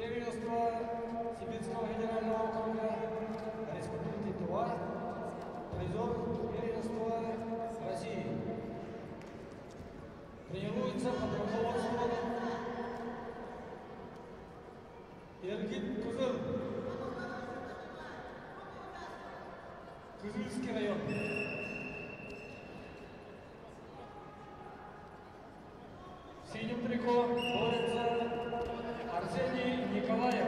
Первенство Сибирского федерального округа Республики Тува, призер первенства России. Тренируется под руководством Иргит Кузыл, Кызыльский район. В синем трико борется Арсений Николаев.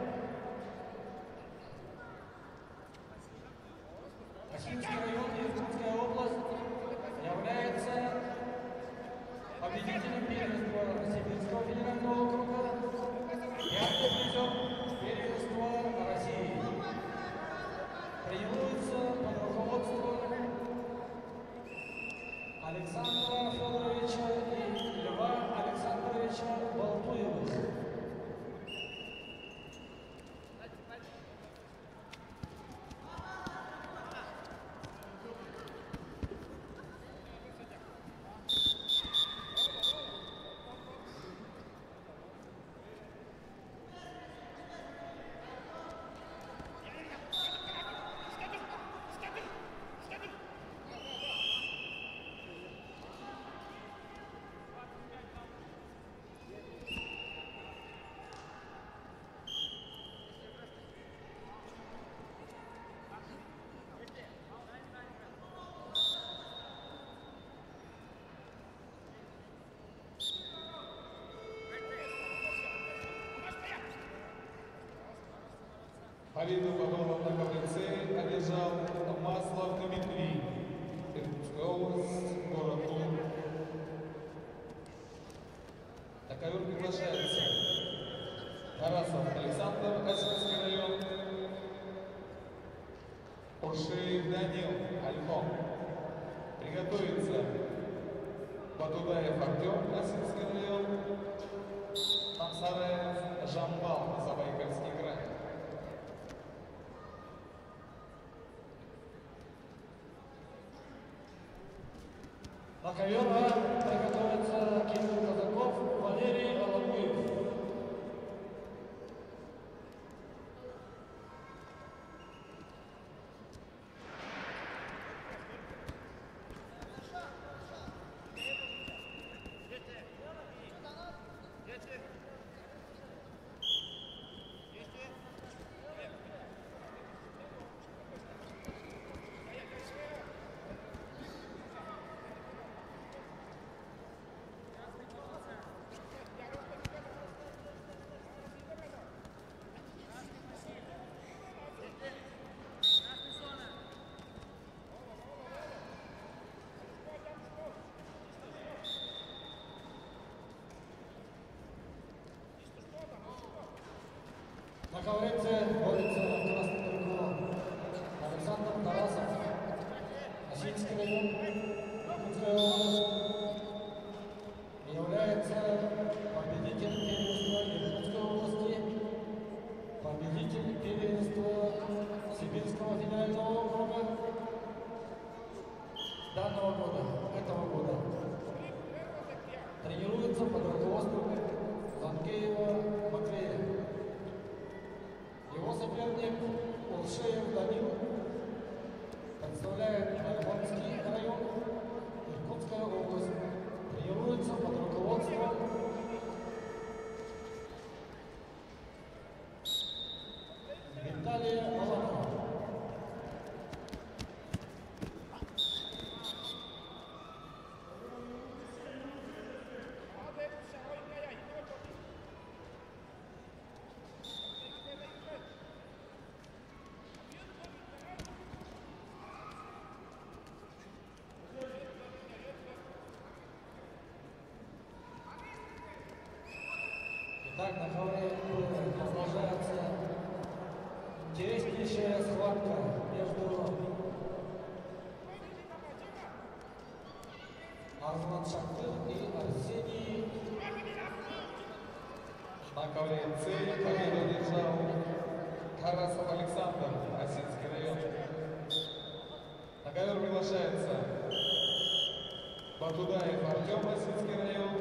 Осинский район, Иркутская область, является победителем первенства Сибирского федерального округа, пятый призер первенства России. Тренируется под руководством Александра Федоровича и Льва Александровича Болтуевых. Победу поборол на КВЦ одержал Маслов Дмитрий, Иркутская область, город Тула. На ковер приглашается Тарасов Александр, Осинский район, Оршеев Данил, Альфон. Приготовится Батудаев Артем, Осинский район, Намсараев Жамбал, Забайкальский край. На ковер приготовится Кирилл Казаков, Валерий Алабуев. На ковреце борется красный трико Александр Тарасов, Осинский район, Иркутская область, является победителем первенства Иркутской области, победитель первенства Сибирского федерального округа данного года, этого года. Тренируется под руководством Ланкеева Матвея. Его соперник Оршеев Данил представляет Армянский район, Иркутская область. Тренируется под руководством Виталия Маланова. Итак, на ковре продолжается интереснейшая схватка между Арзман Шахтыр и Арсений. На ковре С победу одержал Тарасов Александр, Осинский район. На ковер приглашается Батудаев Артем, Осинский район,